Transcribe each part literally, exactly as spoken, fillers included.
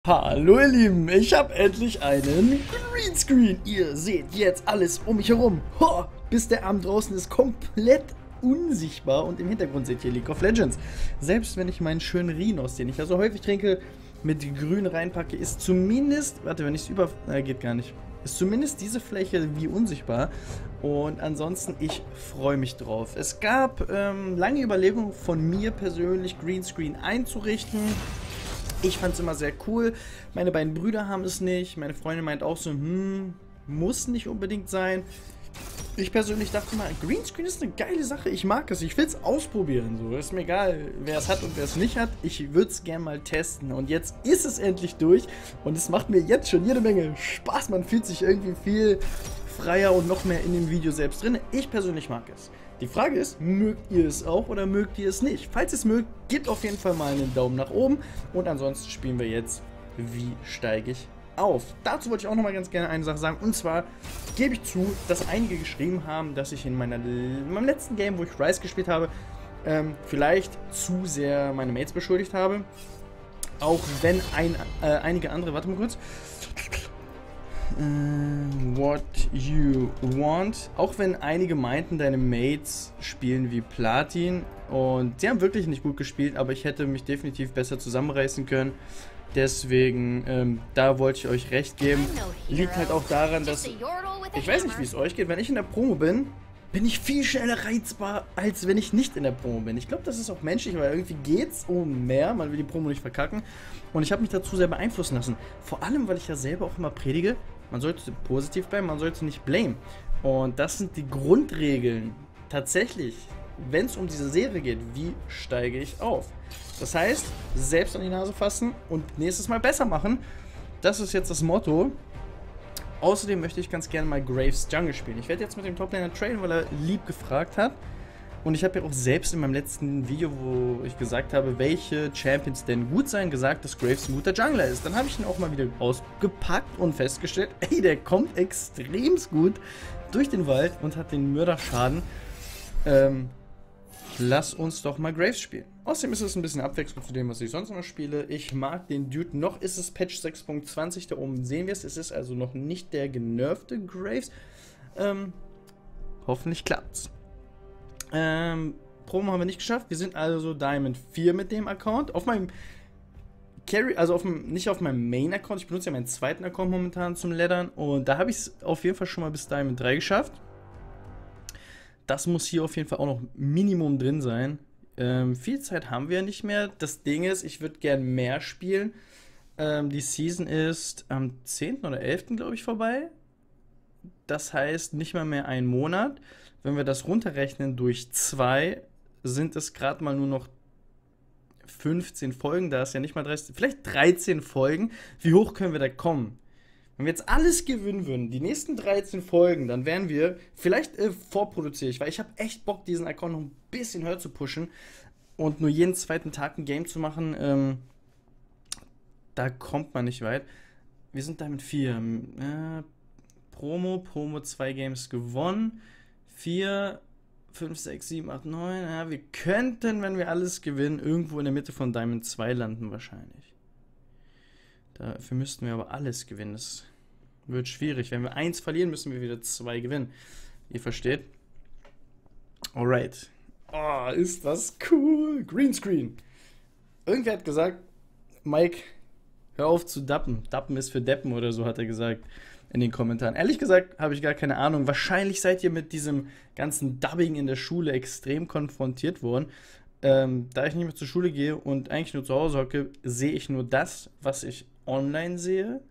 Hallo ihr Lieben, ich habe endlich einen Greenscreen. Ihr seht jetzt alles um mich herum. Ho, bis der Arm draußen ist komplett unsichtbar und im Hintergrund seht ihr League of Legends. Selbst wenn ich meinen schönen Rhinos, den ich ja so häufig trinke, mit grün reinpacke, ist zumindest, warte, wenn ich es über, äh, geht gar nicht, ist zumindest diese Fläche wie unsichtbar. Und ansonsten, ich freue mich drauf. Es gab ähm, lange Überlegungen von mir persönlich, Greenscreen einzurichten. Ich fand es immer sehr cool. Meine beiden Brüder haben es nicht. Meine Freundin meint auch so, hm, muss nicht unbedingt sein. Ich persönlich dachte mal, Greenscreen ist eine geile Sache. Ich mag es. Ich will es ausprobieren. So, ist mir egal, wer es hat und wer es nicht hat. Ich würde es gerne mal testen. Und jetzt ist es endlich durch. Und es macht mir jetzt schon jede Menge Spaß. Man fühlt sich irgendwie viel freier und noch mehr in dem Video selbst drin. Ich persönlich mag es. Die Frage ist, mögt ihr es auch oder mögt ihr es nicht? Falls ihr es mögt, gebt auf jeden Fall mal einen Daumen nach oben. Und ansonsten spielen wir jetzt, wie steige ich auf? Dazu wollte ich auch noch mal ganz gerne eine Sache sagen. Und zwar gebe ich zu, dass einige geschrieben haben, dass ich in, meiner, in meinem letzten Game, wo ich Rise gespielt habe, ähm, vielleicht zu sehr meine Mates beschuldigt habe. Auch wenn ein, äh, einige andere, warte mal kurz. Uh, what you want. Auch wenn einige meinten, deine Mates spielen wie Platin und sie haben wirklich nicht gut gespielt, aber ich hätte mich definitiv besser zusammenreißen können. Deswegen, ähm, da wollte ich euch recht geben. Liegt halt auch daran, dass, ich weiß nicht, wie es euch geht, wenn ich in der Promo bin, bin ich viel schneller reizbar, als wenn ich nicht in der Promo bin. Ich glaube, das ist auch menschlich, weil irgendwie geht's um mehr, man will die Promo nicht verkacken. Und ich habe mich dazu sehr beeinflussen lassen. Vor allem, weil ich ja selber auch immer predige, man sollte positiv bleiben, man sollte nicht blamen. Und das sind die Grundregeln. Tatsächlich, wenn es um diese Serie geht, wie steige ich auf? Das heißt, selbst an die Nase fassen und nächstes Mal besser machen. Das ist jetzt das Motto. Außerdem möchte ich ganz gerne mal Graves Jungle spielen. Ich werde jetzt mit dem Toplaner traden, weil er lieb gefragt hat. Und ich habe ja auch selbst in meinem letzten Video, wo ich gesagt habe, welche Champions denn gut sein, gesagt, dass Graves ein guter Jungler ist. Dann habe ich ihn auch mal wieder ausgepackt und festgestellt, ey, der kommt extrem gut durch den Wald und hat den Mörderschaden. Ähm, lass uns doch mal Graves spielen. Außerdem ist es ein bisschen Abwechslung zu dem, was ich sonst noch spiele. Ich mag den Dude. Noch ist es Patch sechs Punkt zwanzig, da oben sehen wir es. Es ist also noch nicht der genervte Graves. Ähm, hoffentlich klappt's. Ähm, Promo haben wir nicht geschafft. Wir sind also Diamond vier mit dem Account. Auf meinem Carry, also auf dem, nicht auf meinem Main-Account. Ich benutze ja meinen zweiten Account momentan zum Leddern. Und da habe ich es auf jeden Fall schon mal bis Diamond drei geschafft. Das muss hier auf jeden Fall auch noch Minimum drin sein. Ähm, viel Zeit haben wir nicht mehr. Das Ding ist, ich würde gern mehr spielen. Ähm, die Season ist am zehnten oder elften glaube ich vorbei. Das heißt nicht mal mehr einen Monat. Wenn wir das runterrechnen durch zwei, sind es gerade mal nur noch fünfzehn Folgen. Da ist ja nicht mal dreißig, vielleicht dreizehn Folgen. Wie hoch können wir da kommen? Wenn wir jetzt alles gewinnen würden, die nächsten dreizehn Folgen, dann wären wir, vielleicht äh, vorproduziere ich, weil ich habe echt Bock, diesen Account noch ein bisschen höher zu pushen und nur jeden zweiten Tag ein Game zu machen. Ähm, da kommt man nicht weit. Wir sind da mit vier. Äh, Promo, Promo zwei Games gewonnen. vier, fünf, sechs, sieben, acht, neun. Ja, wir könnten, wenn wir alles gewinnen, irgendwo in der Mitte von Diamond zwei landen wahrscheinlich. Dafür müssten wir aber alles gewinnen. Das wird schwierig. Wenn wir eins verlieren, müssen wir wieder zwei gewinnen. Ihr versteht? Alright. Oh, ist das cool. Greenscreen. Irgendwer hat gesagt, Mike, hör auf zu dappen. Dappen ist für Deppen oder so, hat er gesagt. In den Kommentaren. Ehrlich gesagt habe ich gar keine Ahnung. Wahrscheinlich seid ihr mit diesem ganzen Dubbing in der Schule extrem konfrontiert worden. Ähm, da ich nicht mehr zur Schule gehe und eigentlich nur zu Hause hocke, sehe ich nur das, was ich online sehe.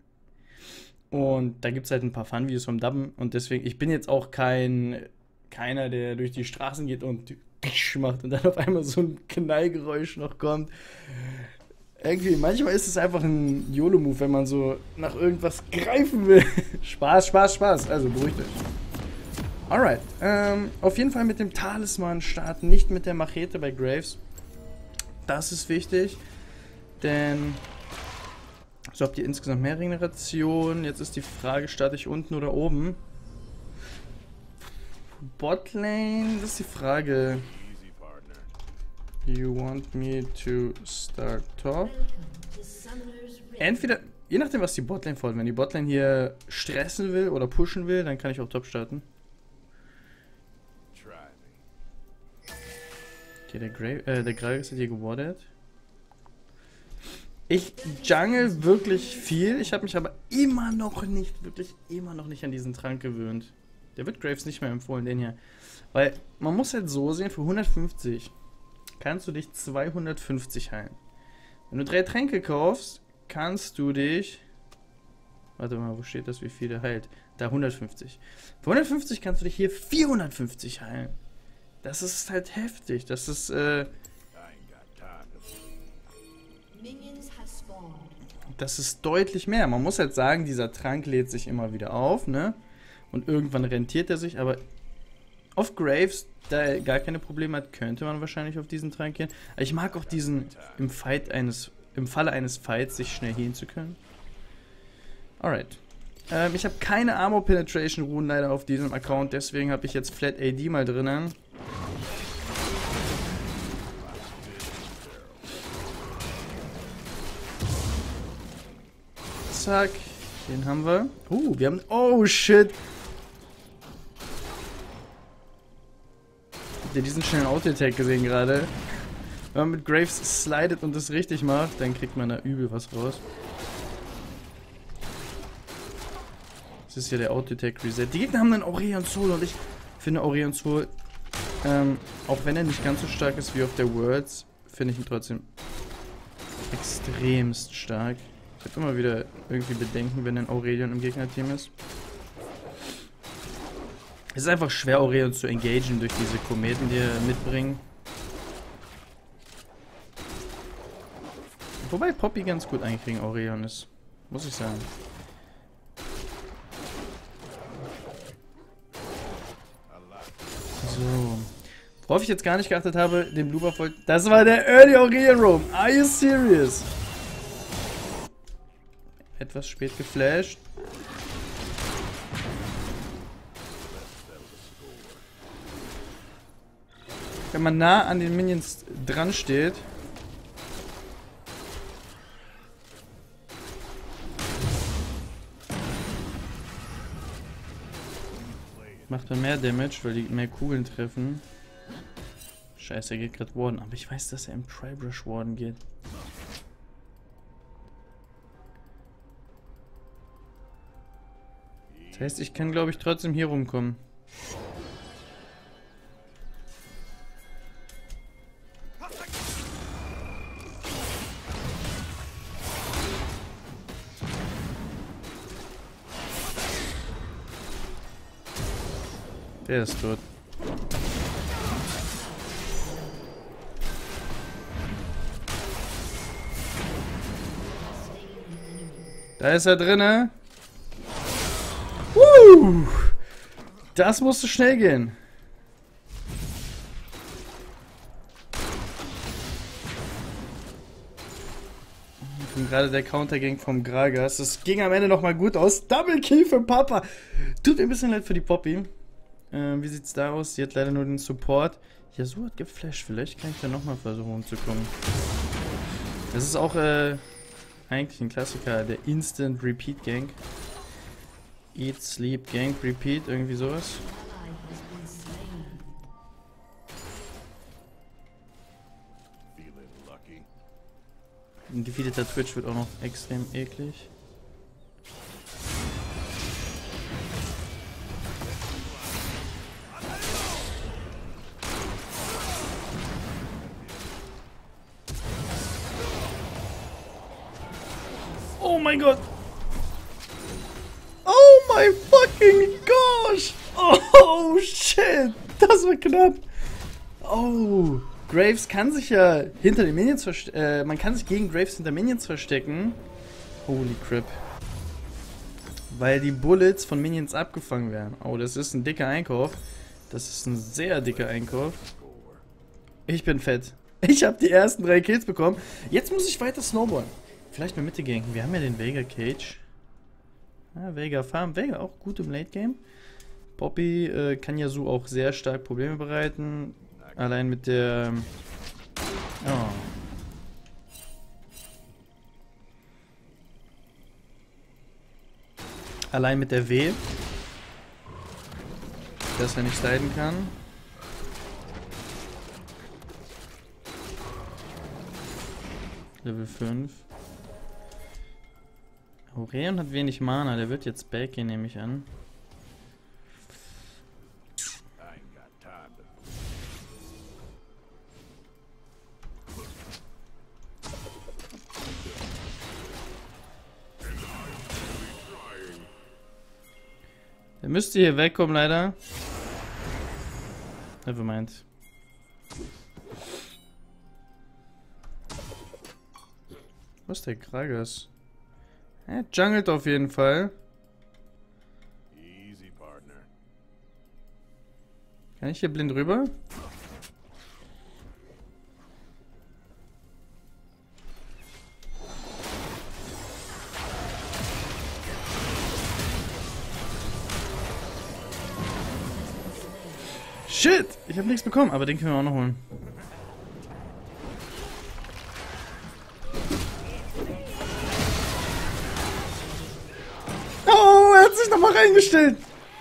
Und da gibt es halt ein paar Fun-Videos vom Dubben. Und deswegen, ich bin jetzt auch kein keiner, der durch die Straßen geht und macht und dann auf einmal so ein Knallgeräusch noch kommt. Irgendwie, manchmal ist es einfach ein YOLO-Move, wenn man so nach irgendwas greifen will. Spaß, Spaß, Spaß. Also beruhigt euch. Alright. Ähm, auf jeden Fall mit dem Talisman starten, nicht mit der Machete bei Graves. Das ist wichtig. Denn so habt ihr insgesamt mehr Regeneration. Jetzt ist die Frage, starte ich unten oder oben? Botlane, das ist die Frage. You want me to start top? Entweder, je nachdem was die Botlane fordert. Wenn die Botlane hier stressen will oder pushen will, dann kann ich auch top starten. Okay, der Grave, äh, der Gragas hat hier gewardet. Ich jungle wirklich viel. Ich habe mich aber immer noch nicht, wirklich immer noch nicht an diesen Trank gewöhnt. Der wird Graves nicht mehr empfohlen, den hier. Weil man muss halt so sehen, für hundertfünfzig kannst du dich zweihundertfünfzig heilen. Wenn du drei Tränke kaufst, kannst du dich... Warte mal, wo steht das, wie viel der heilt? Da, hundertfünfzig. Für hundertfünfzig kannst du dich hier vierhundertfünfzig heilen. Das ist halt heftig. Das ist, äh... Das ist deutlich mehr. Man muss halt sagen, dieser Trank lädt sich immer wieder auf, ne? Und irgendwann rentiert er sich, aber auf Graves, da er gar keine Probleme hat, könnte man wahrscheinlich auf diesen Trank gehen. Aber ich mag auch diesen, im Fight eines, im Falle eines Fights, sich schnell healen zu können. Alright. Ähm, ich habe keine Armor Penetration Runen leider auf diesem Account, deswegen habe ich jetzt Flat A D mal drinnen. Zack, den haben wir. Uh, wir haben... Oh, shit. Habt ihr diesen schnellen Auto-Attack gesehen gerade? Wenn man mit Graves slidet und das richtig macht, dann kriegt man da übel was raus. Das ist ja der Auto-Attack-Reset. Die Gegner haben einen Aurelion Sol und ich finde Aurelion Sol, ähm, auch wenn er nicht ganz so stark ist wie auf der Worlds, finde ich ihn trotzdem extremst stark. Ich habe immer wieder irgendwie Bedenken, wenn ein Aurelion im Gegnerteam ist. Es ist einfach schwer, Aurelion zu engagen durch diese Kometen, die er mitbringt. Wobei Poppy ganz gut eigentlich gegen Aurelion ist, muss ich sagen. So. Worauf ich jetzt gar nicht geachtet habe, den Blue Buff wollte... Das war der Early Aurelion Roam. Are you serious? Etwas spät geflasht. Wenn man nah an den Minions dran steht, macht man mehr Damage, weil die mehr Kugeln treffen. Scheiße, er geht gerade Warden. Aber ich weiß, dass er im Tribrush Warden geht. Das heißt, ich kann, glaube ich, trotzdem hier rumkommen. Der ist tot. Da ist er drinne. Uh, das musste schnell gehen. Und gerade der Countergang vom Gragas. Das ging am Ende nochmal gut aus. Double Kill für Papa. Tut mir ein bisschen leid für die Poppy. Äh, wie sieht's da aus? Sie hat leider nur den Support. Yasuo hat geflasht. Vielleicht kann ich da nochmal versuchen umzukommen. Das ist auch äh, eigentlich ein Klassiker, der Instant Repeat Gank. Eat, Sleep, Gank, Repeat, irgendwie sowas. Ein gefeedeter Twitch wird auch noch extrem eklig. Oh mein Gott! Oh my fucking gosh! Oh shit! Das war knapp! Oh! Graves kann sich ja hinter den Minions verstecken. Äh, man kann sich gegen Graves hinter Minions verstecken. Holy crap. Weil die Bullets von Minions abgefangen werden. Oh, das ist ein dicker Einkauf. Das ist ein sehr dicker Einkauf. Ich bin fett. Ich habe die ersten drei Kills bekommen. Jetzt muss ich weiter snowballen. Vielleicht mal Mitte ganken. Wir haben ja den Veigar Cage. Ah, Veigar Farm. Veigar auch gut im Late Game. Poppy äh, kann Yasuo auch sehr stark Probleme bereiten. Allein mit der Oh. Allein mit der W. Dass er nicht sliden kann. Level fünf. Aureon hat wenig Mana, der wird jetzt backgehen, nehme ich an. Der müsste hier wegkommen, leider. Nevermind. Wo ist der Gragas? Er jungelt auf jeden Fall. Kann ich hier blind rüber? Shit! Ich habe nichts bekommen, aber den können wir auch noch holen. Oh, er hat sich nochmal reingestellt!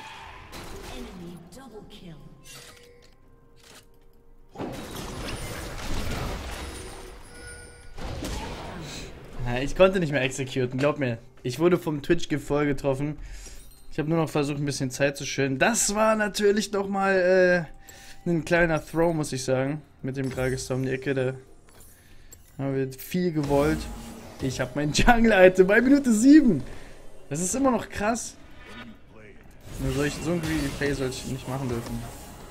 Ja, ich konnte nicht mehr executen, glaub mir. Ich wurde vom Twitch-Gift voll getroffen. Ich habe nur noch versucht, ein bisschen Zeit zu schillen. Das war natürlich noch mal äh, ein kleiner Throw, muss ich sagen. Mit dem Gragas da um die Ecke. Da haben wir viel gewollt. Ich habe mein Jungle-Item bei Minute sieben. Das ist immer noch krass. Nur solch, so ein Greedy Play sollte ich nicht machen dürfen.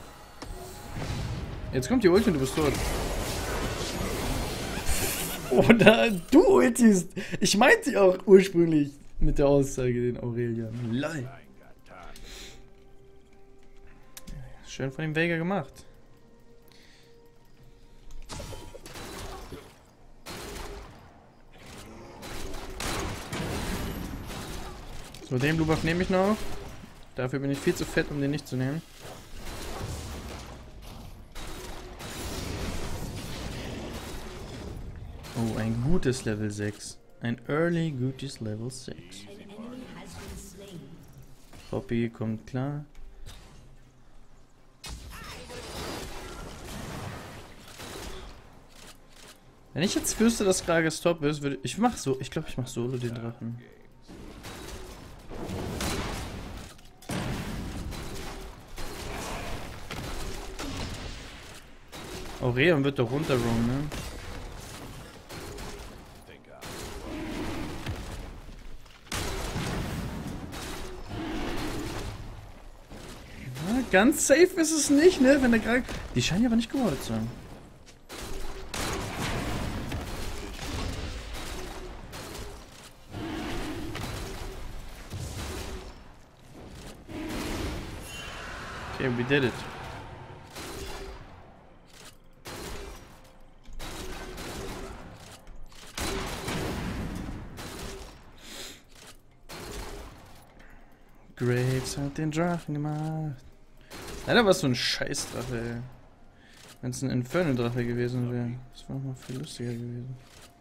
Jetzt kommt die Ulti und du bist tot. Oder du ultist. Ich meinte auch ursprünglich mit der Aussage den Aurelion. Lol. Schön von dem Veigar gemacht. So, den Blue Buff nehme ich noch. Dafür bin ich viel zu fett, um den nicht zu nehmen. Oh, ein gutes Level sechs. Ein early gutes Level sechs. Poppy kommt klar. Wenn ich jetzt wüsste, dass Gragas top ist, würde ich mach so, ich glaube, ich mach solo den Drachen. Aureon wird doch runterrollen, ne? Ja, ganz safe ist es nicht, ne? Wenn der Gragas... Die scheinen aber nicht gewollt zu sein. Okay, we did it. Graves hat den Drachen gemacht. Leider war es so ein Scheißdrache, ey. Wenn es ein Inferno-Drache gewesen wäre. Das wäre noch mal viel lustiger gewesen.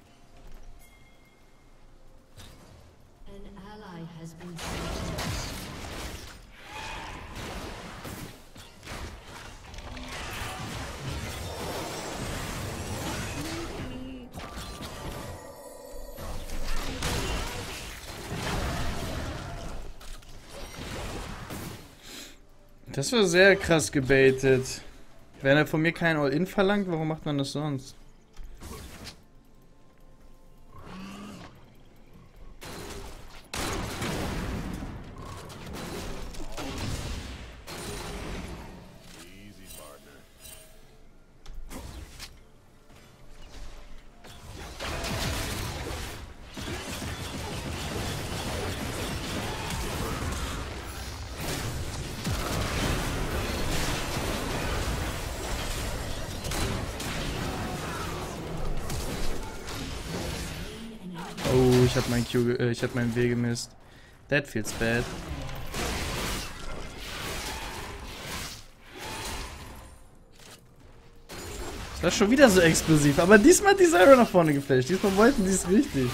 Das war sehr krass gebaitet. Wenn er von mir kein All-In verlangt, warum macht man das sonst? Oh, ich hab mein Q, äh, ich hab meinen W gemisst. That feels bad. Das Das ist schon wieder so explosiv. Aber diesmal hat die Zyra nach vorne geflasht. Diesmal wollten die es richtig.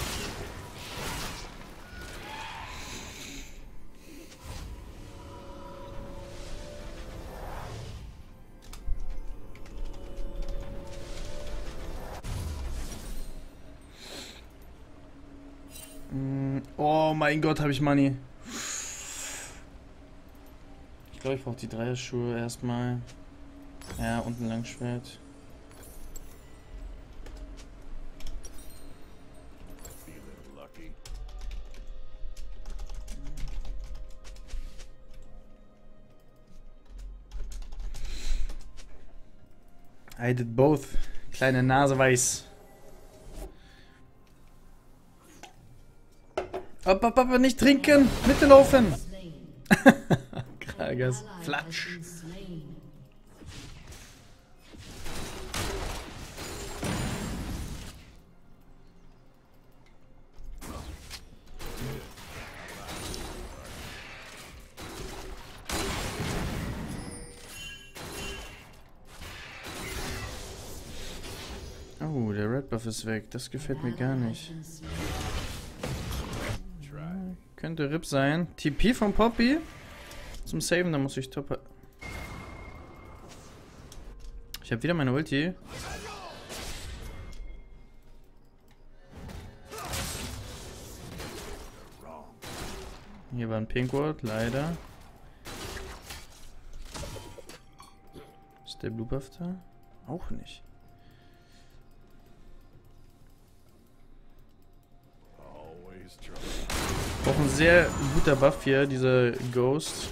Oh mein Gott, habe ich Money. Ich glaube, ich brauche die Dreierschuhe erstmal. Ja, und ein Langschwert. I did both. Kleine Nase weiß. Hopp, hopp, hopp, nicht trinken! Mitlaufen! Kragas. Flatsch. Oh, der Red Buff ist weg. Das gefällt mir gar nicht. Könnte R I P sein. T P von Poppy. Zum Saven, da muss ich top... Ich habe wieder meine Ulti. Hier war ein Pink Ward, leider. Ist der Blue Buff da? Auch nicht. Auch ein sehr guter Buff hier, dieser Ghost.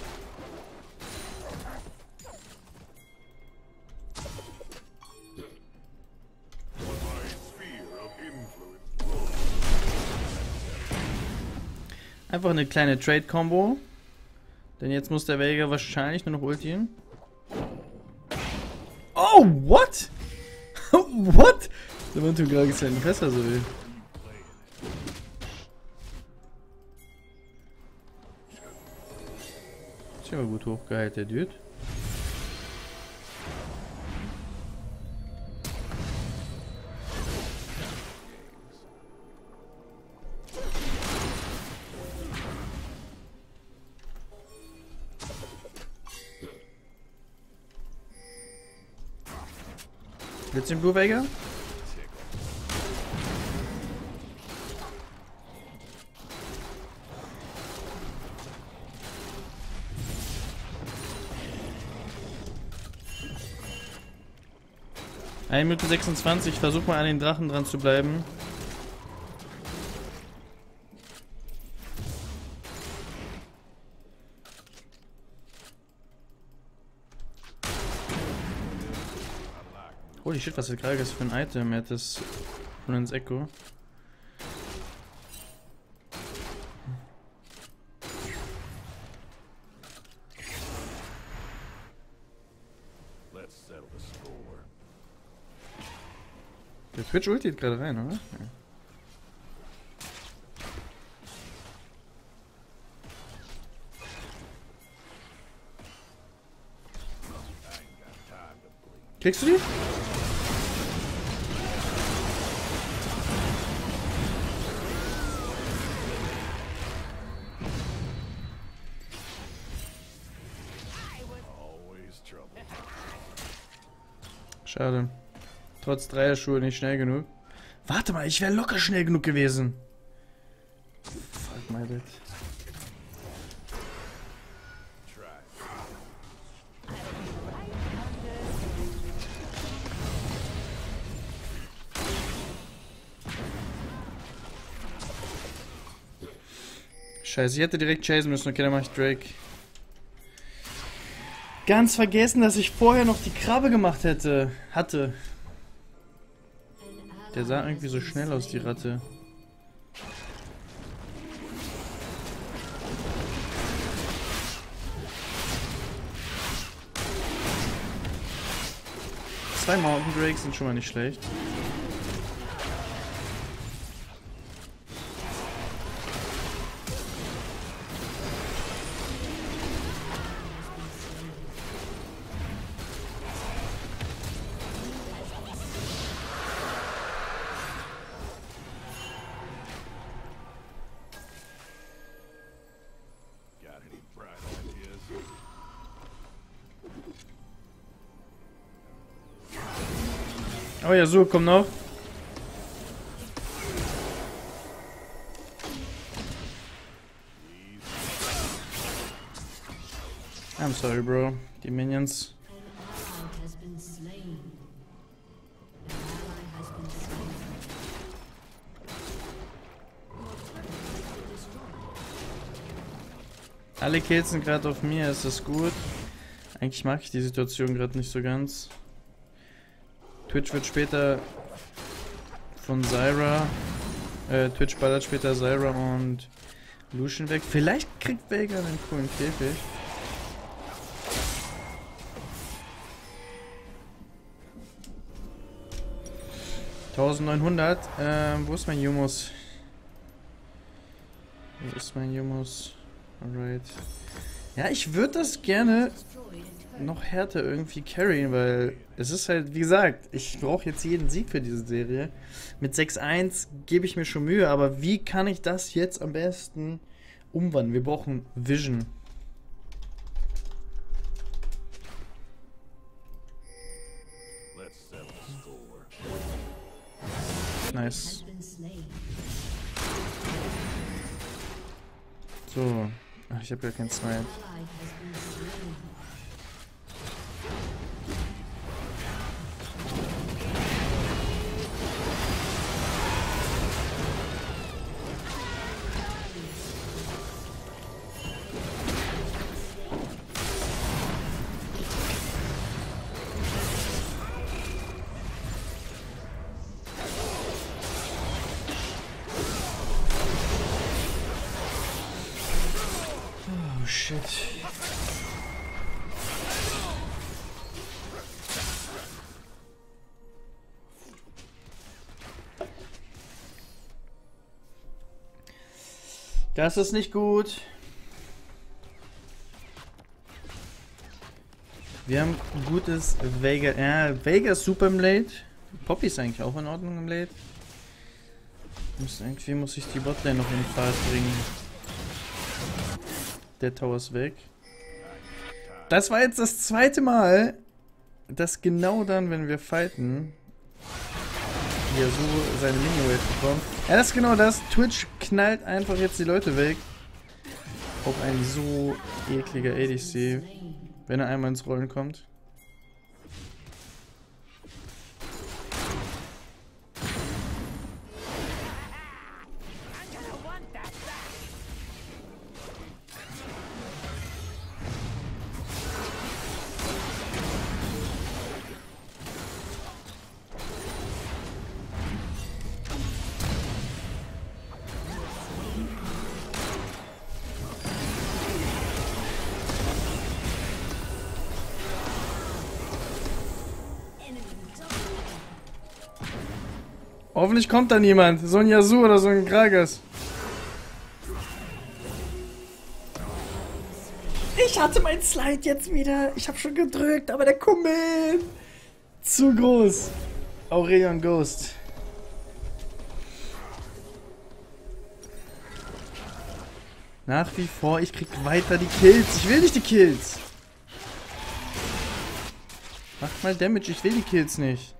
Einfach eine kleine Trade-Combo. Denn jetzt muss der Veigar wahrscheinlich nur noch ultieren. Oh, what? What? Der Mann tut gerade gesagt, besser so will. Ist aber gut hochgeheilt, der Dude. Willst du den Blue Veigar? eine Minute sechsundzwanzig, versuch mal an den Drachen dran zu bleiben. Holy shit, was ist gerade für ein Item? Er hat das Runens Echo. Der Twitch ultiert gerade rein, oder? Ja. Kriegst du die? Schade. Trotz Dreierschuhe nicht schnell genug. Warte mal, ich wäre locker schnell genug gewesen. Fuck my bad. Scheiße, ich hätte direkt chasen müssen. Okay, dann mach ich Drake. Ganz vergessen, dass ich vorher noch die Krabbe gemacht hätte. Hatte. Der sah irgendwie so schnell aus, die Ratte. Zwei Mountain Drakes sind schon mal nicht schlecht. Oh ja, so, komm noch. I'm sorry, bro. Die Minions. Alle Kills sind gerade auf mir, ist das gut? Eigentlich mag ich die Situation gerade nicht so ganz. Twitch wird später von Zyra, äh, Twitch ballert später Zyra und Lucian weg. Vielleicht kriegt Veigar einen coolen Käfig. neunzehnhundert. Ähm, wo ist mein Jumus? Wo ist mein Jumus? Alright. Ja, ich würde das gerne noch härter irgendwie carryen, weil es ist halt, wie gesagt, ich brauche jetzt jeden Sieg für diese Serie. Mit sechs eins gebe ich mir schon Mühe, aber wie kann ich das jetzt am besten umwandeln? Wir brauchen Vision. Nice. So. Ach, ich habe ja kein Smite. Oh shit. Das ist nicht gut. Wir haben ein gutes Veigar. Ja, Veigar ist super im Late. Poppy ist eigentlich auch in Ordnung im Late. Muss, irgendwie muss ich die Botlane noch in Fahrt bringen. Der Tower ist weg. Das war jetzt das zweite Mal, dass genau dann, wenn wir fighten, hier so seine Mini-Wave bekommt. Ja, das ist genau das. Twitch knallt einfach jetzt die Leute weg. Auch ein so ekliger A D C, wenn er einmal ins Rollen kommt. Hoffentlich kommt da niemand. So ein Yasuo oder so ein Gragas. Ich hatte mein Slide jetzt wieder. Ich habe schon gedrückt, aber der Kummel. Zu groß. Aurelion Ghost. Nach wie vor, ich krieg weiter die Kills. Ich will nicht die Kills. Macht mal Damage, ich will die Kills nicht.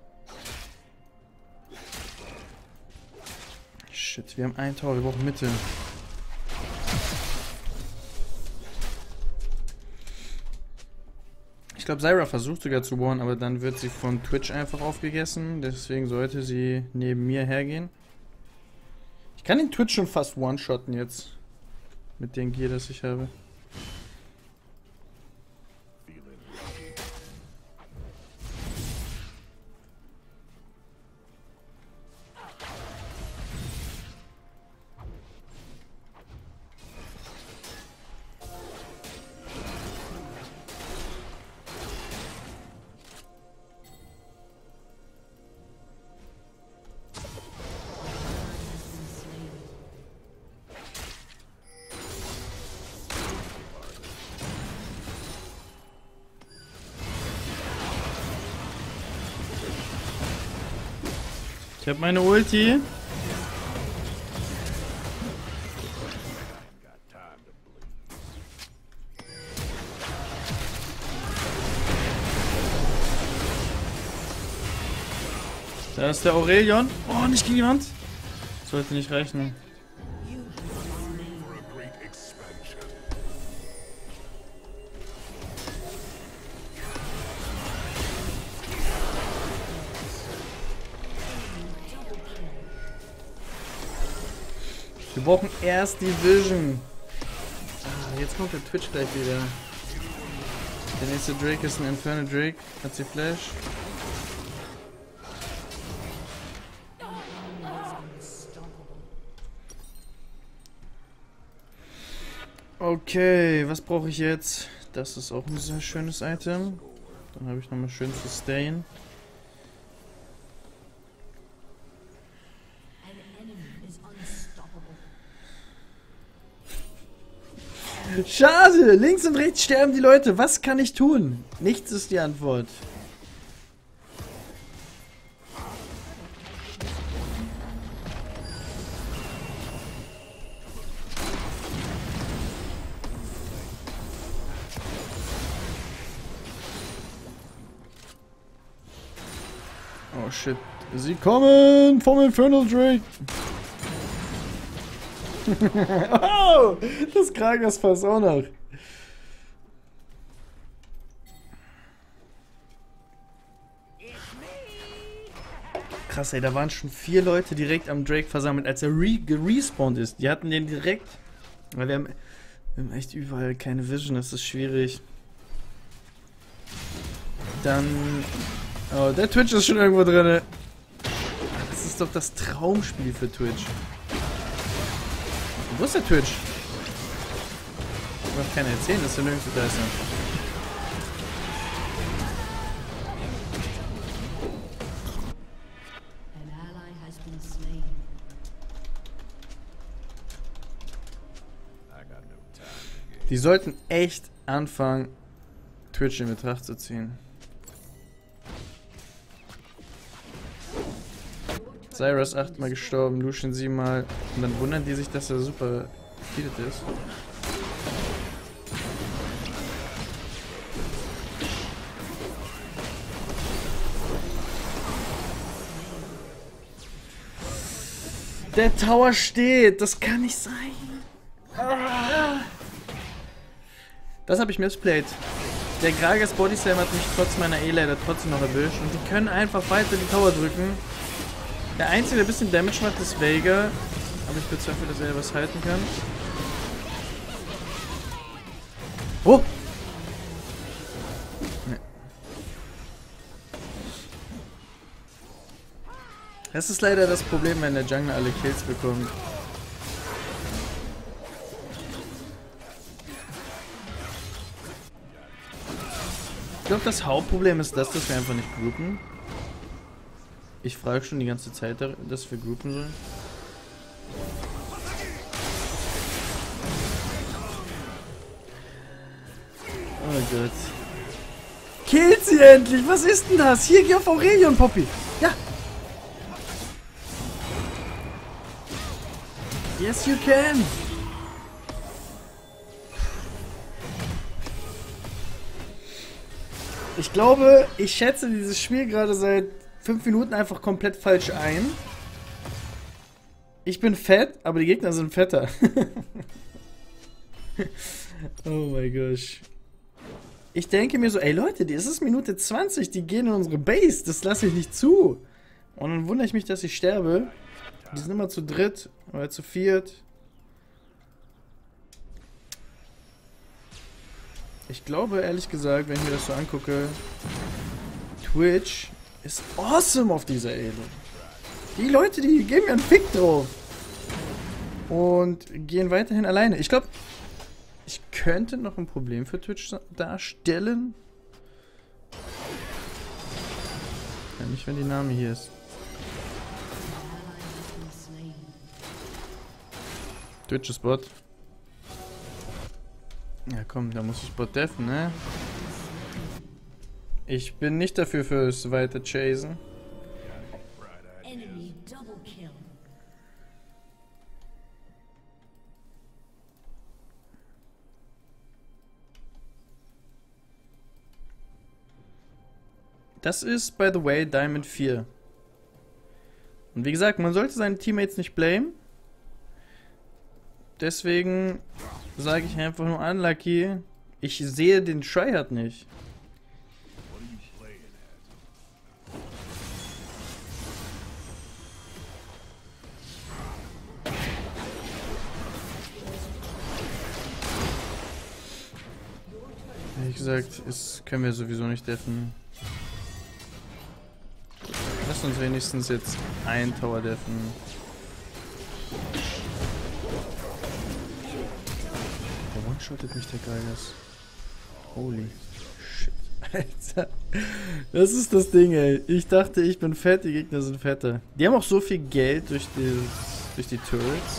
Shit, wir haben einen Tower, wir brauchen Mitte. Ich glaube, Zyra versucht sogar zu warnen, aber dann wird sie von Twitch einfach aufgegessen. Deswegen sollte sie neben mir hergehen. Ich kann den Twitch schon fast one-shotten jetzt. Mit dem Gear, das ich habe. Ich habe meine Ulti. Da ist der Aurelion. Oh, nicht gegen die Wand. Sollte nicht reichen. Wir brauchen erst die Vision. Ah, jetzt kommt der Twitch gleich wieder. Der nächste Drake ist ein Inferno Drake. Hat sie Flash? Okay, was brauche ich jetzt? Das ist auch ein sehr schönes Item. Dann habe ich nochmal schön Sustain. Schade! Links und rechts sterben die Leute. Was kann ich tun? Nichts ist die Antwort. Oh shit. Sie kommen vom Infernal Drake. Oh, das Kragers passt auch noch. Krass, ey, da waren schon vier Leute direkt am Drake versammelt, als er re gerespawnt ist. Die hatten den direkt. Weil wir haben, wir haben echt überall keine Vision, das ist schwierig. Dann. Oh, der Twitch ist schon irgendwo drin. Das ist doch das Traumspiel für Twitch. Wo ist der Twitch? Ich darf keiner erzählen, dass er nirgendwo da ist. Die sollten echt anfangen, Twitch in Betracht zu ziehen. Cyrus achtmal gestorben, Lucian siebenmal. Und dann wundern die sich, dass er super gefeedet ist. Der Tower steht, das kann nicht sein. Das habe ich missplayed. Der Gragas Body Slam hat mich trotz meiner E-Lader trotzdem noch erwischt. Und die können einfach weiter die Tower drücken. Der Einzige, der ein bisschen Damage macht, ist Veigar. Aber ich bezweifle, dass er was halten kann. Oh! Nee. Das ist leider das Problem, wenn der Jungler alle Kills bekommt. Ich glaube, das Hauptproblem ist das, dass wir einfach nicht groupen. Ich frage schon die ganze Zeit, dass wir groupen sollen. Oh Gott. Killt sie endlich! Was ist denn das? Hier, geh auf Aurelion, Poppy! Ja! Yes, you can! Ich glaube, ich schätze dieses Spiel gerade seit fünf Minuten einfach komplett falsch ein. Ich bin fett, aber die Gegner sind fetter. Oh mein Gott. Ich denke mir so, ey Leute, es ist Minute zwanzig, die gehen in unsere Base, das lasse ich nicht zu. Und dann wundere ich mich, dass ich sterbe. Die sind immer zu dritt oder zu viert. Ich glaube, ehrlich gesagt, wenn ich mir das so angucke, Twitch ist awesome auf dieser Elo. Die Leute, die geben mir einen Fick drauf. Und gehen weiterhin alleine. Ich glaube, ich könnte noch ein Problem für Twitch darstellen. Ja, nicht, wenn die Name hier ist. Twitch ist Bot. Ja komm, da muss ich Bot deffen, ne? Ich bin nicht dafür fürs weiter Chasen. Das ist, by the way, Diamond vier. Und wie gesagt, man sollte seine Teammates nicht blamen. Deswegen sage ich einfach nur unlucky. Ich sehe den Tryhard nicht. Wie gesagt, das können wir sowieso nicht deffen. Lass uns wenigstens jetzt ein Tower deffen. Der one-shottet mich, der Geiges. Holy shit. Alter. Das ist das Ding, ey. Ich dachte, ich bin fett, die Gegner sind fetter. Die haben auch so viel Geld durch die, durch die Turrets.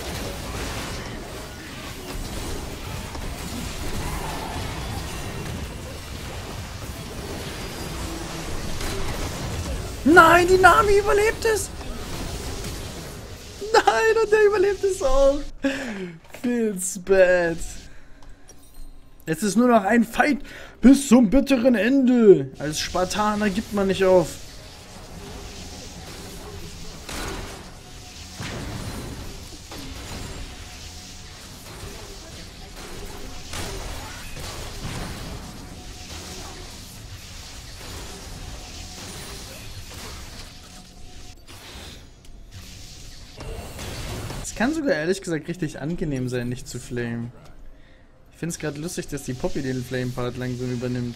Nein, die Nami überlebt es! Nein, und der überlebt es auch! Feels bad. Es ist nur noch ein Fight bis zum bitteren Ende. Als Spartaner gibt man nicht auf. Es kann sogar ehrlich gesagt richtig angenehm sein, nicht zu flamen. Ich finde es gerade lustig, dass die Poppy den Flame-Part langsam übernimmt.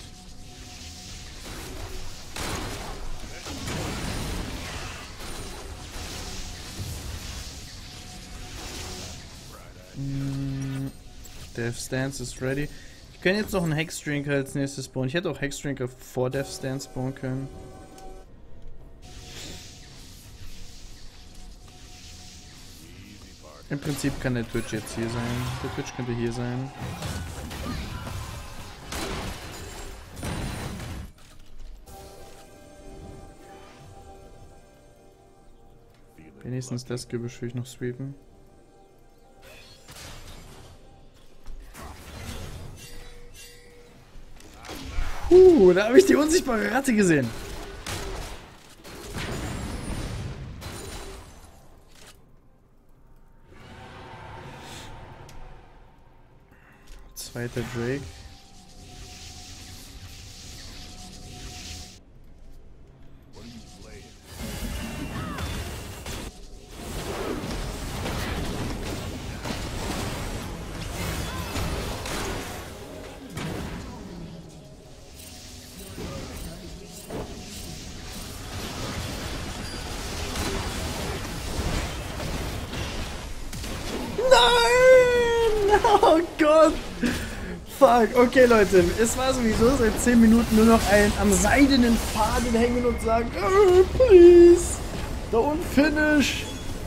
Mm, Death Stance ist ready. Ich könnte jetzt noch einen Hexdrinker als nächstes spawnen. Ich hätte auch Hexdrinker vor Death Stance spawnen können. Im Prinzip kann der Twitch jetzt hier sein. Der Twitch könnte hier sein. Wenigstens das Gebüsch will ich noch sweepen. Uh, da habe ich die unsichtbare Ratte gesehen. Zweiter Drake. Nein! Oh Gott! Fuck, okay Leute, es war sowieso seit zehn Minuten nur noch ein am seidenen Faden hängen und sagen, oh, please, don't finish.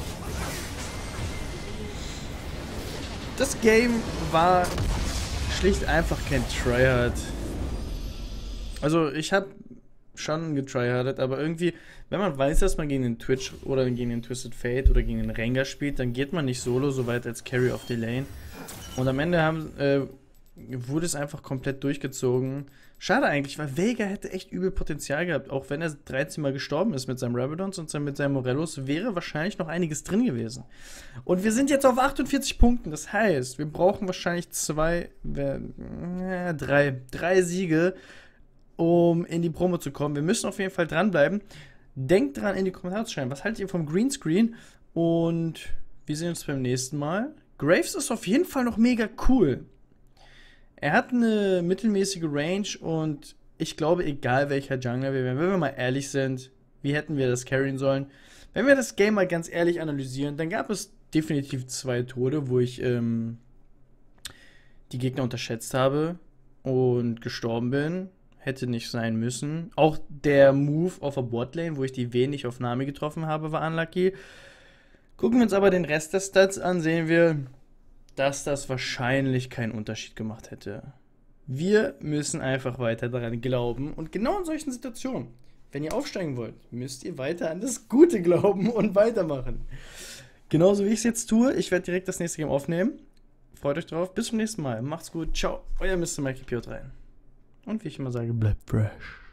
Das Game war schlicht einfach kein Tryhard. Also ich habe schon getryhardet, aber irgendwie, wenn man weiß, dass man gegen den Twitch oder gegen den Twisted Fate oder gegen den Rengar spielt, dann geht man nicht solo so weit als Carry of the Lane. Und am Ende haben, äh, wurde es einfach komplett durchgezogen. Schade eigentlich, weil Veigar hätte echt übel Potenzial gehabt. Auch wenn er dreizehn Mal gestorben ist mit seinem Rabadons und mit seinem Morellos, wäre wahrscheinlich noch einiges drin gewesen. Und wir sind jetzt auf achtundvierzig Punkten. Das heißt, wir brauchen wahrscheinlich zwei, äh, drei, drei Siege, um in die Promo zu kommen. Wir müssen auf jeden Fall dranbleiben. Denkt dran, in die Kommentare zu schreiben, was haltet ihr vom Greenscreen? Und wir sehen uns beim nächsten Mal. Graves ist auf jeden Fall noch mega cool. Er hat eine mittelmäßige Range und ich glaube, egal welcher Jungler wir wären, wenn wir mal ehrlich sind, wie hätten wir das carryen sollen? Wenn wir das Game mal ganz ehrlich analysieren, dann gab es definitiv zwei Tode, wo ich ähm, die Gegner unterschätzt habe und gestorben bin. Hätte nicht sein müssen. Auch der Move auf der Botlane, wo ich die wenig auf Nami getroffen habe, war unlucky. Gucken wir uns aber den Rest der Stats an, sehen wir, dass das wahrscheinlich keinen Unterschied gemacht hätte. Wir müssen einfach weiter daran glauben und genau in solchen Situationen, wenn ihr aufsteigen wollt, müsst ihr weiter an das Gute glauben und weitermachen. Genauso wie ich es jetzt tue, ich werde direkt das nächste Game aufnehmen. Freut euch drauf, bis zum nächsten Mal, macht's gut, ciao, euer Mister Mikey P O drei. Und wie ich immer sage, bleibt fresh.